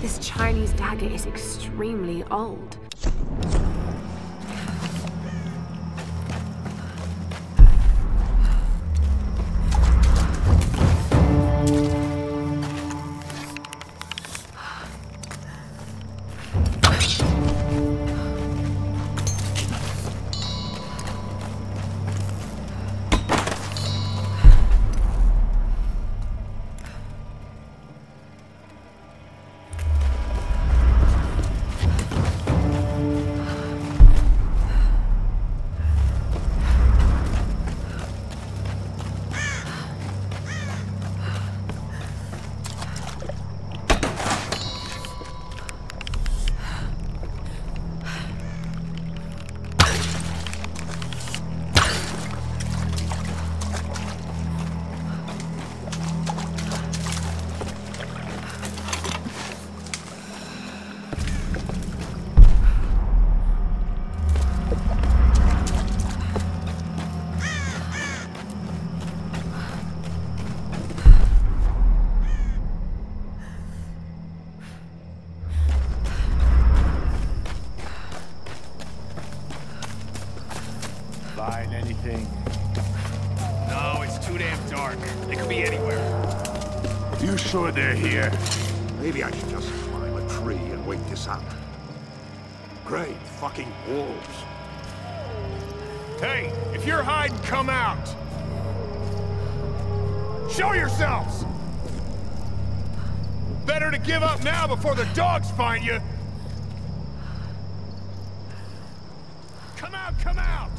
This Chinese dagger is extremely old. Find anything? No, it's too damn dark. They could be anywhere. You sure they're here? Maybe I should just climb a tree and wait this out. Great fucking wolves. Hey, if you're hiding, come out! Show yourselves! Better to give up now before the dogs find you! Come out, come out!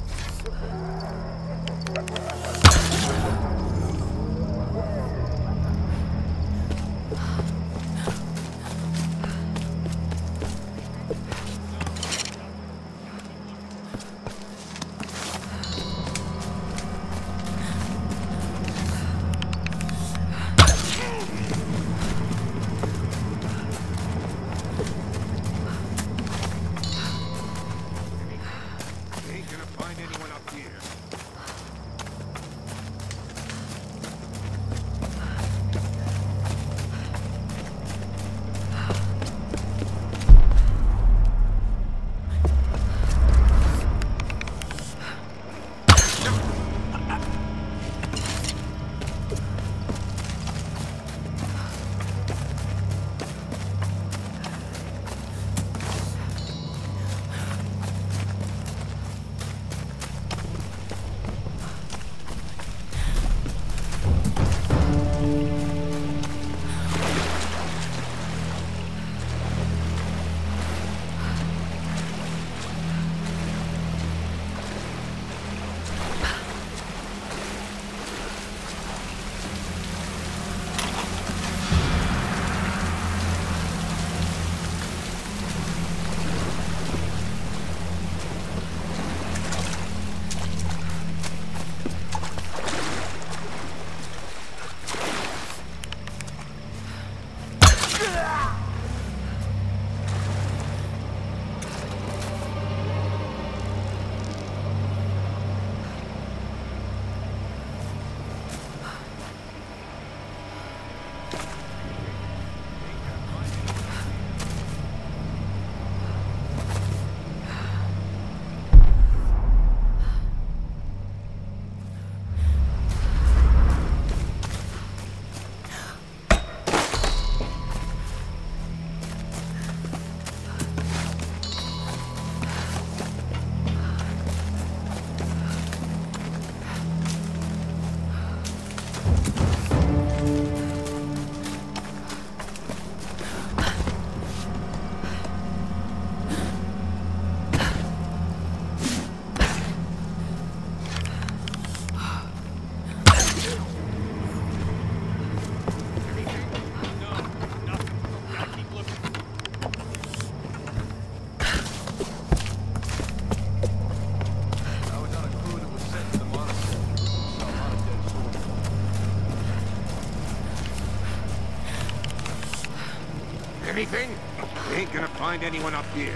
Anything? You ain't gonna find anyone up here.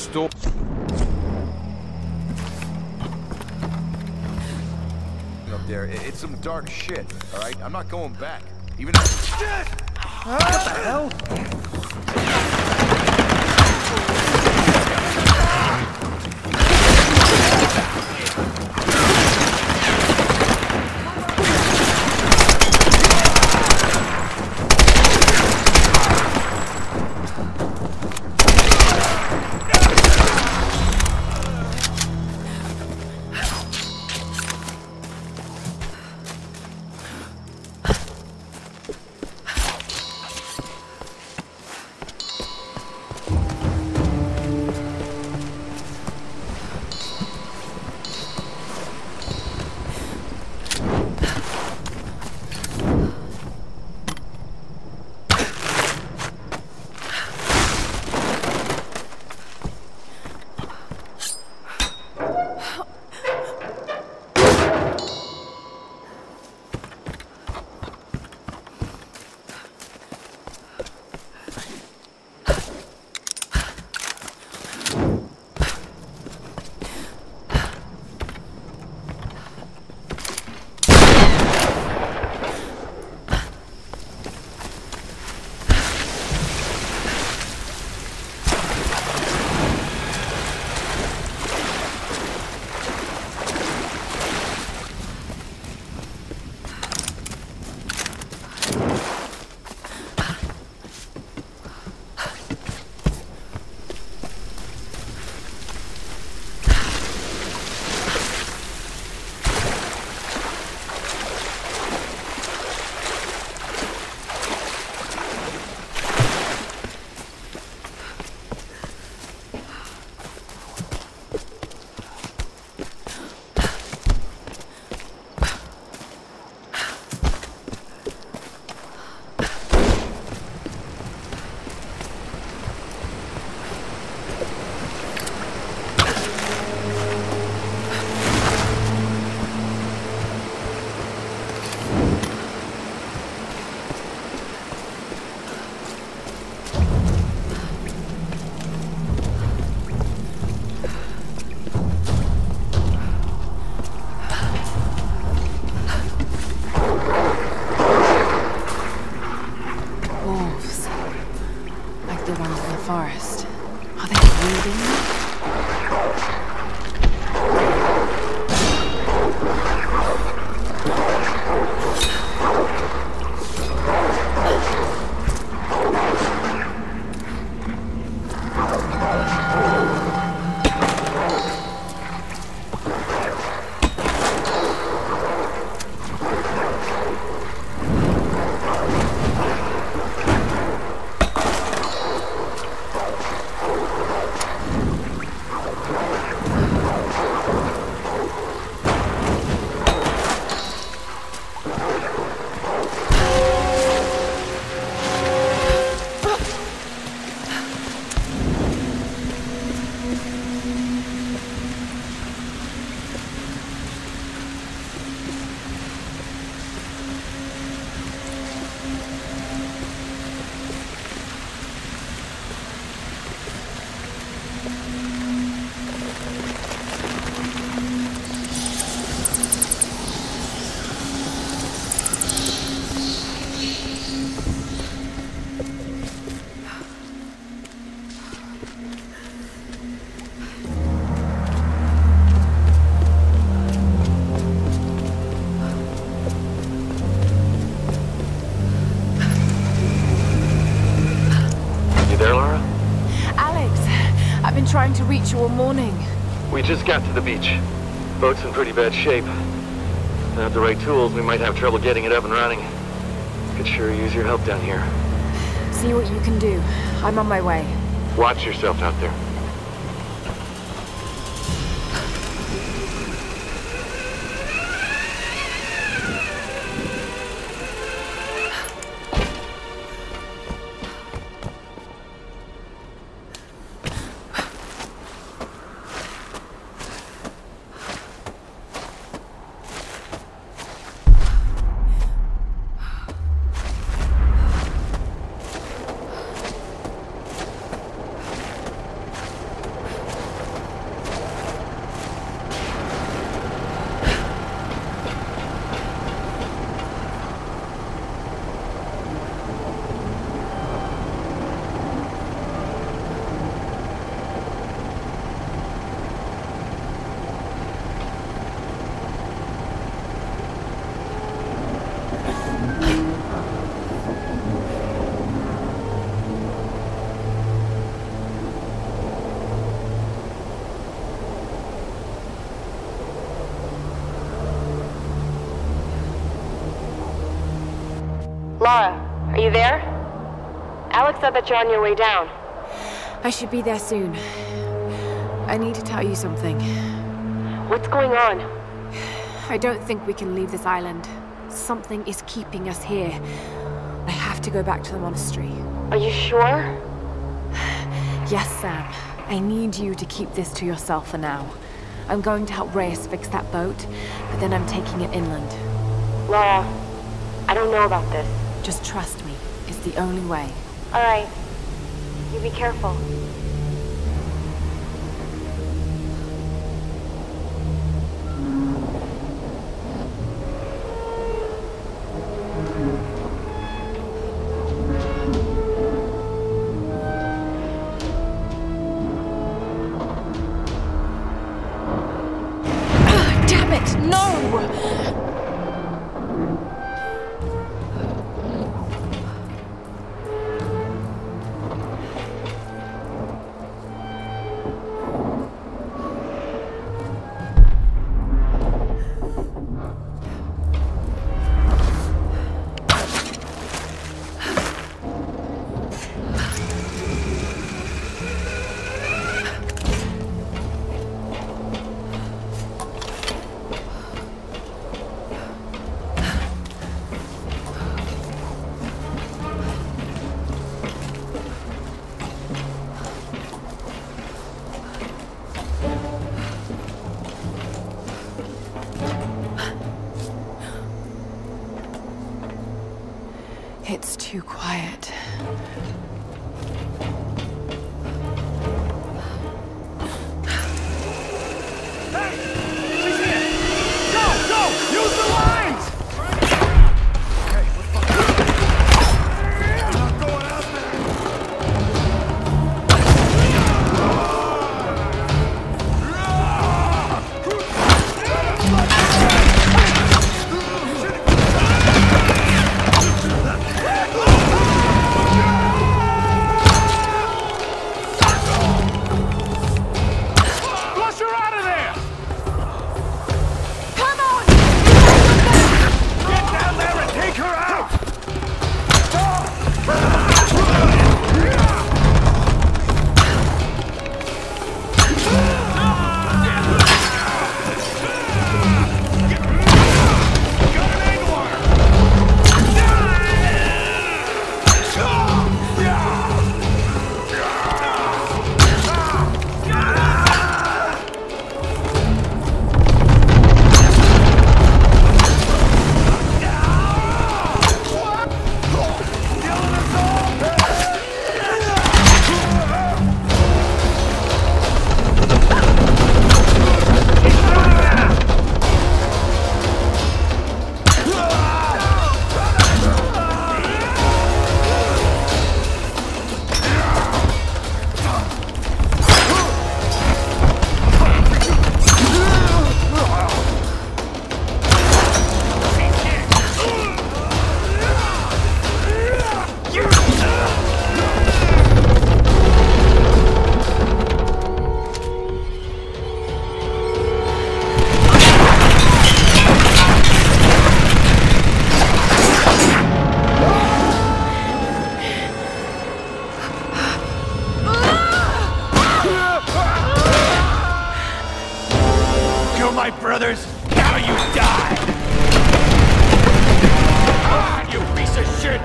store. Up there, it's some dark shit, all right? I'm not going back. Even if... Shit! What the hell? Forest. Are they breathing? Trying to reach you all morning. We just got to the beach. Boat's in pretty bad shape. Without the right tools, we might have trouble getting it up and running. Could sure use your help down here. See what you can do. I'm on my way. Watch yourself out there. Lara, are you there? Alex said that you're on your way down. I should be there soon. I need to tell you something. What's going on? I don't think we can leave this island. Something is keeping us here. I have to go back to the monastery. Are you sure? Yes, Sam. I need you to keep this to yourself for now. I'm going to help Reyes fix that boat, but then I'm taking it inland. Lara, I don't know about this. Just trust me. It's the only way. All right. You be careful. Damn it! No! It's too quiet. brothers, now you die! Ah, you piece of shit!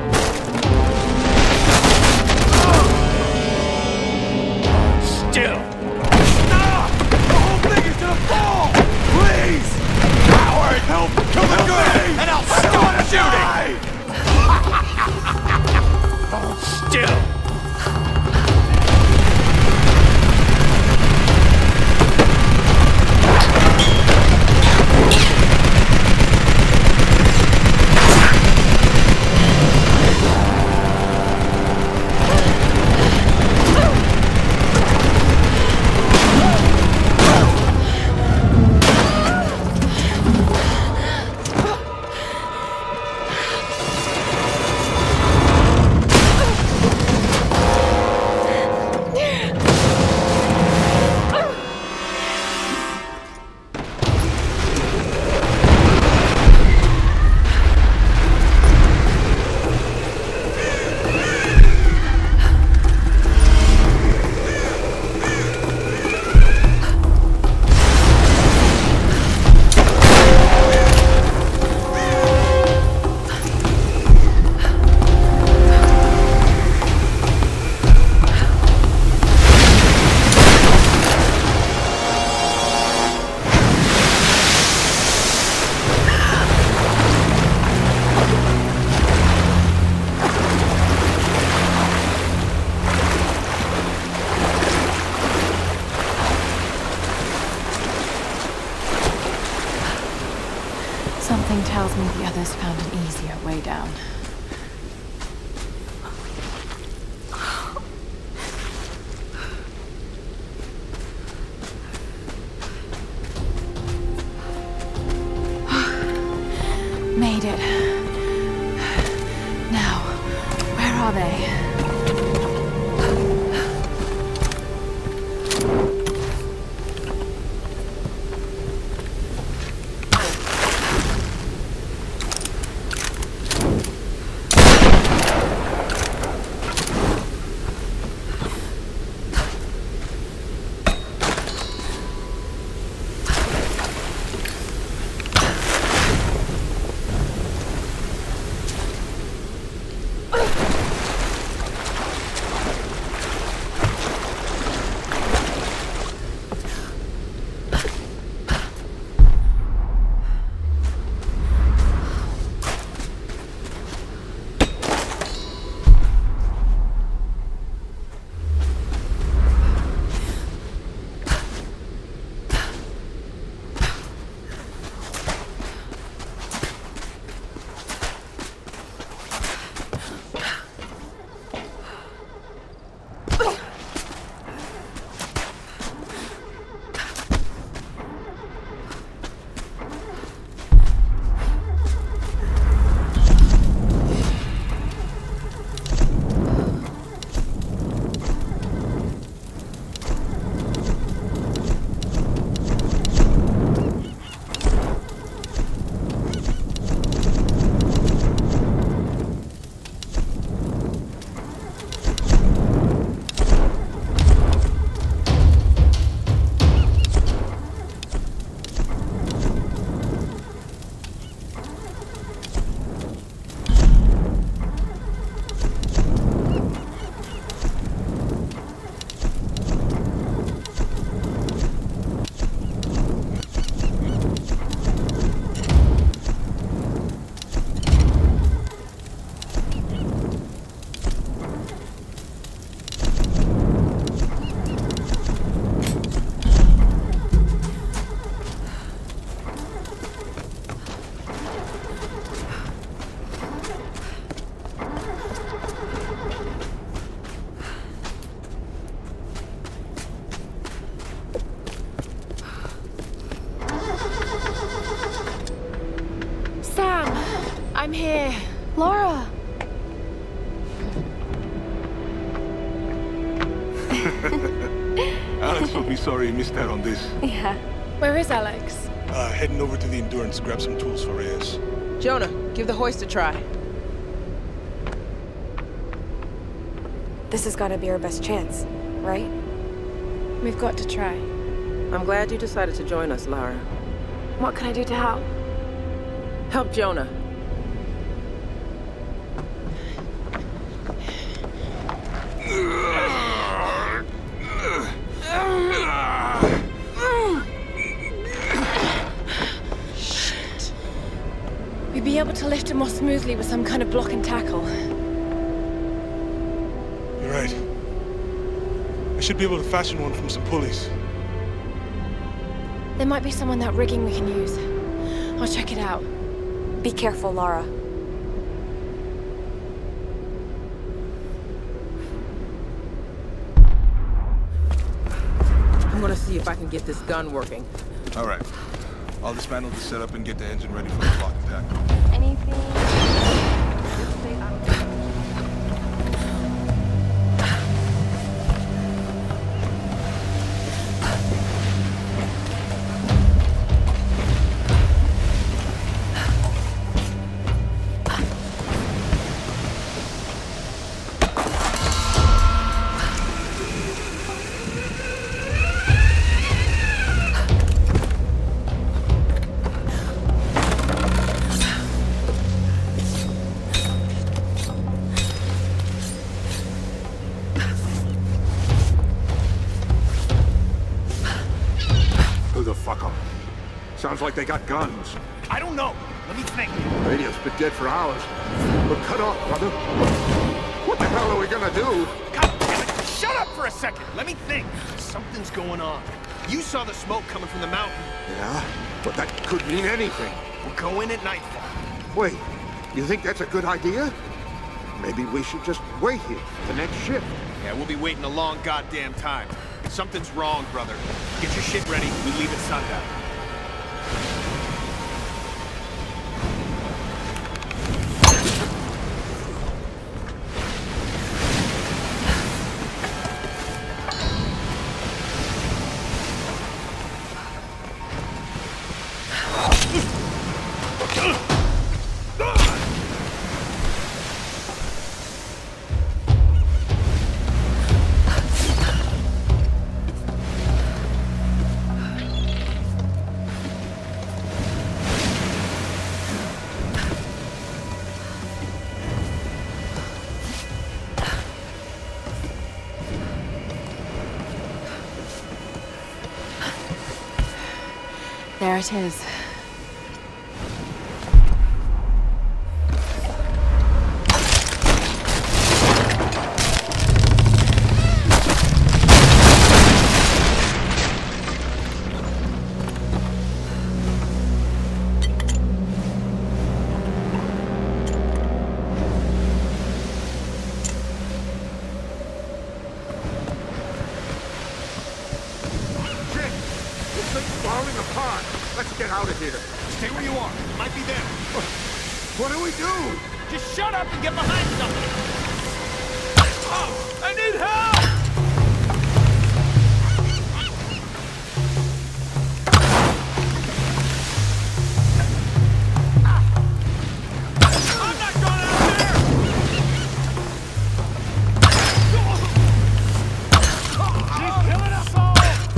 Still! Stop! The whole thing is gonna fall! Please! Howard, help! Come with me! And I'll stop shooting! Still! Something tells me the others found an easier way down. Made it. Now, where are they? I'm here. Lara! Alex will be sorry he missed out on this. Yeah. Where is Alex? Heading over to the Endurance to grab some tools for Reyes. Jonah, give the hoist a try. This has got to be our best chance, right? We've got to try. I'm glad you decided to join us, Lara. What can I do to help? Help Jonah. Shit. We'd be able to lift him more smoothly with some kind of block and tackle. You're right. I should be able to fashion one from some pulleys. There might be some on that rigging we can use. I'll check it out. Be careful, Lara. I'm gonna see if I can get this gun working. All right. I'll dismantle the setup and get the engine ready for the block and tackle. Anything? Sounds like they got guns. I don't know. Let me think. Radio's been dead for hours. We're cut off, brother. What the hell are we gonna do? God damn it! Shut up for a second. Let me think. Something's going on. You saw the smoke coming from the mountain. Yeah, but that could mean anything. We'll go in at nightfall. Wait, you think that's a good idea? Maybe we should just wait here for the next ship. Yeah, we'll be waiting a long goddamn time. Something's wrong, brother. Get your shit ready. We leave at sundown. There it is. Falling apart. Let's get out of here. Stay where you are. It might be them. What do we do? Just shut up and get behind something. Oh, I need help! I'm not going out there! She's killing us all!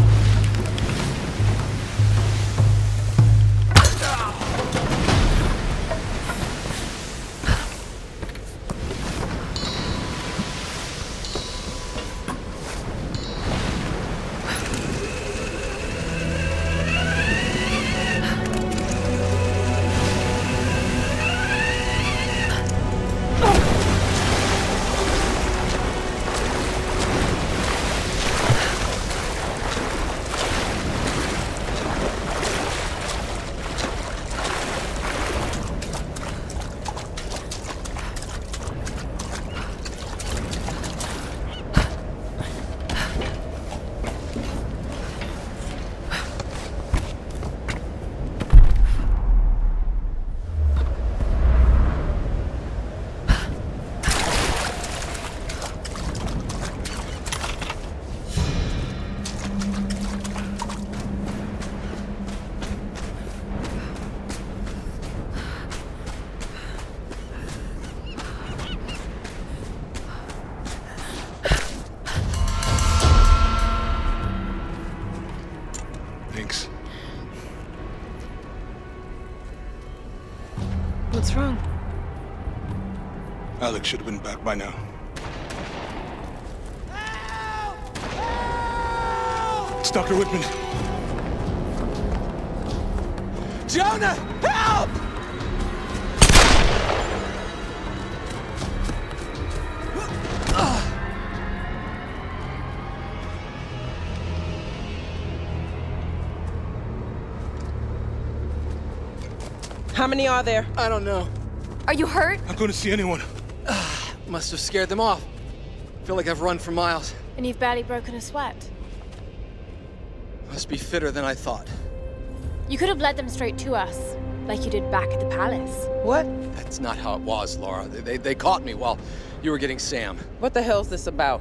Thanks. What's wrong? Alex should have been back by now. It's Dr. Whitman. Jonah, help! How many are there? I don't know. Are you hurt? Not going to see anyone. Must have scared them off. Feel like I've run for miles. And you've barely broken a sweat. Must be fitter than I thought. You could have led them straight to us, like you did back at the palace. What? That's not how it was, Lara. They caught me while you were getting Sam. What the hell's this about?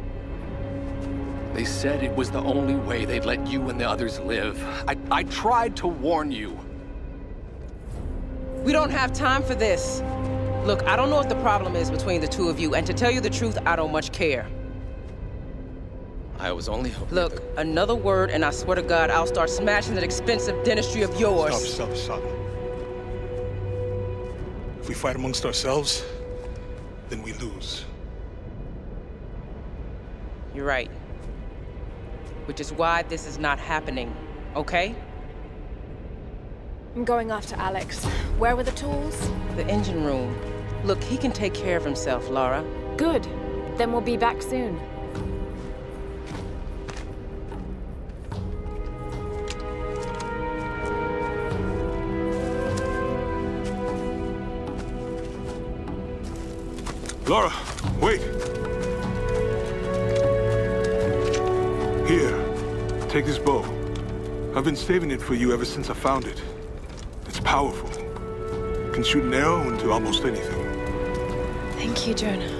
They said it was the only way they'd let you and the others live. I tried to warn you. We don't have time for this. Look, I don't know what the problem is between the two of you, and to tell you the truth, I don't much care. I was only hoping. Look, another word, and I swear to God, I'll start smashing that expensive dentistry of yours. Stop. If we fight amongst ourselves, then we lose. You're right. Which is why this is not happening, okay? I'm going after Alex. Where were the tools? The engine room. Look, he can take care of himself, Lara. Good. Then we'll be back soon. Lara, wait. Here, take this bow. I've been saving it for you ever since I found it. It's powerful. It can shoot an arrow into almost anything. Thank you, Jonah.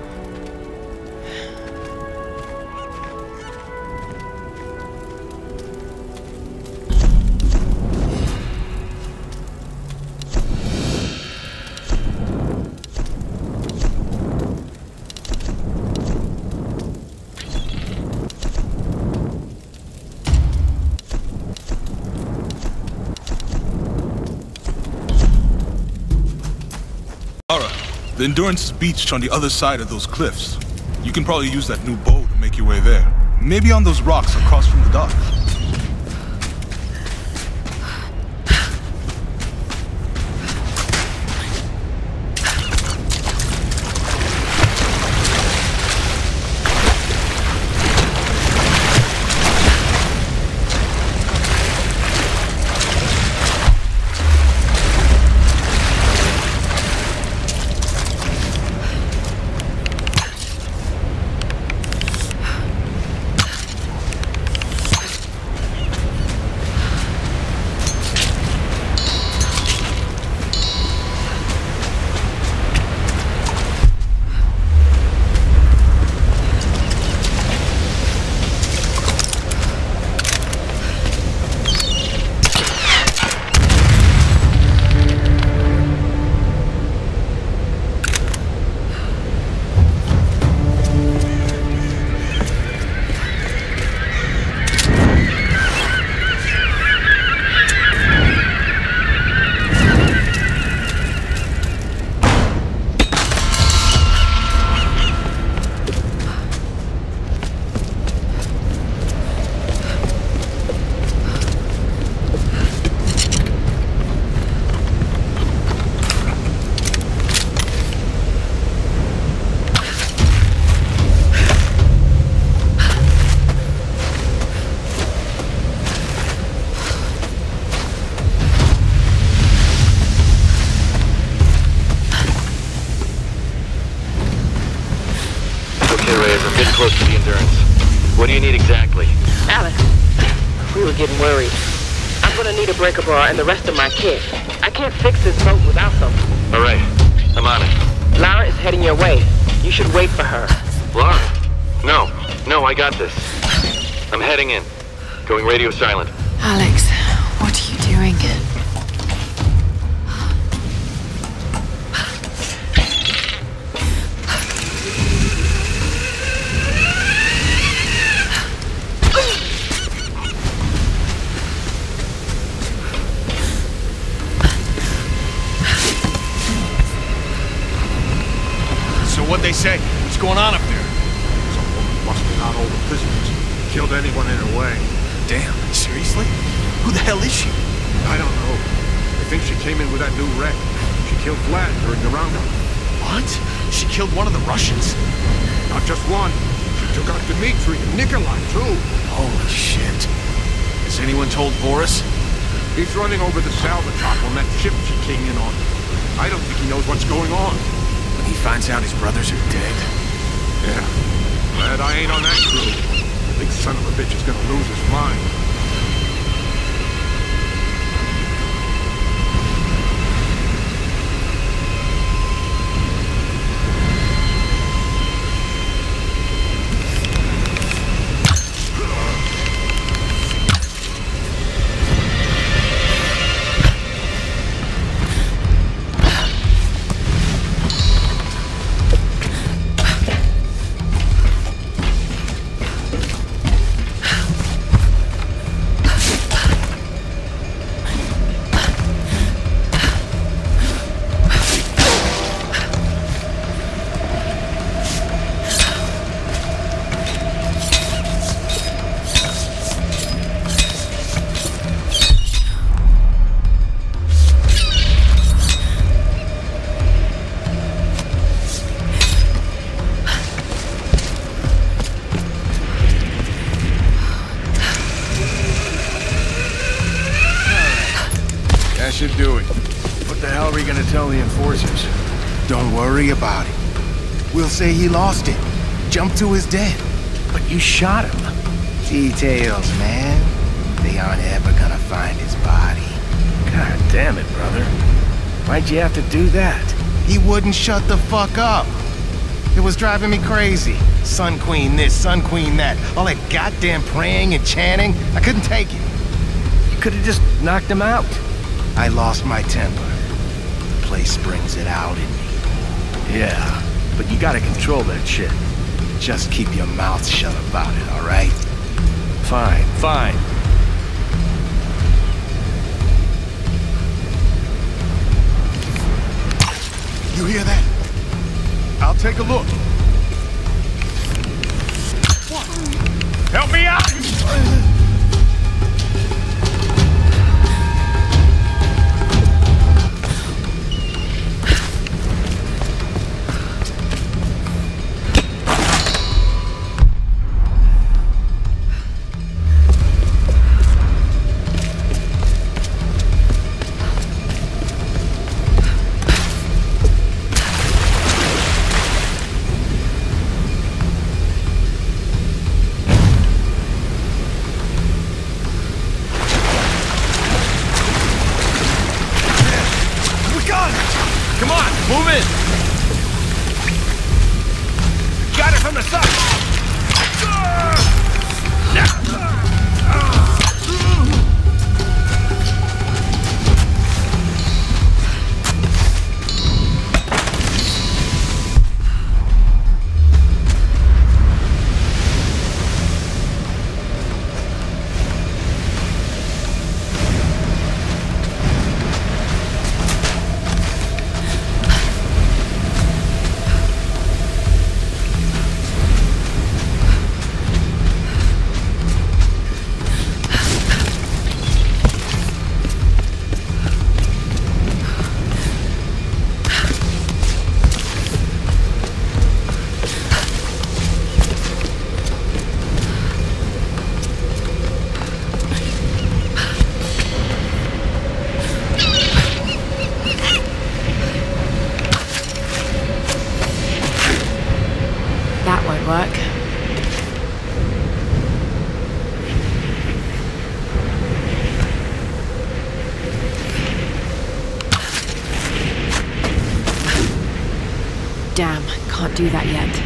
Lara, the Endurance is beached on the other side of those cliffs. You can probably use that new bow to make your way there. Maybe on those rocks across from the dock. Close to the Endurance. What do you need exactly? Alex, we were getting worried. I'm gonna need a breaker bar and the rest of my kit. I can't fix this boat without them. All right, I'm on it. Lara is heading your way. You should wait for her. Lara? No, I got this. I'm heading in. Going radio silent. Alex, what are you doing? What'd they say? What's going on up there? Some woman busted out all the prisoners. Killed anyone in her way. Damn, seriously? Who the hell is she? I don't know. I think she came in with that new wreck. She killed Vlad during the roundup. What? She killed one of the Russians? Not just one. She took out Dmitri and Nikolai, too. Holy shit. Has anyone told Boris? He's running over the salvage dock on that ship she came in on. I don't think he knows what's going on. When he finds out his brothers are dead? Yeah. Glad I ain't on that crew. The big son of a bitch is gonna lose his mind. That should do it. What the hell are we gonna tell the enforcers? Don't worry about it. We'll say he lost it, jumped to his death. But you shot him. Details, man. They aren't ever gonna find his body. God damn it, brother. Why'd you have to do that? He wouldn't shut the fuck up. It was driving me crazy. Sun Queen this, Sun Queen that. All that goddamn praying and chanting. I couldn't take it. You could have just knocked him out. I lost my temper. The place brings it out in me. Yeah, but you gotta control that shit. Just keep your mouth shut about it, all right? Fine, fine. You hear that? I'll take a look. Help me out! Move in! Got it from the side! Work. Damn, can't do that yet.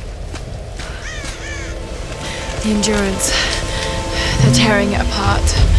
The Endurance. They're tearing it apart.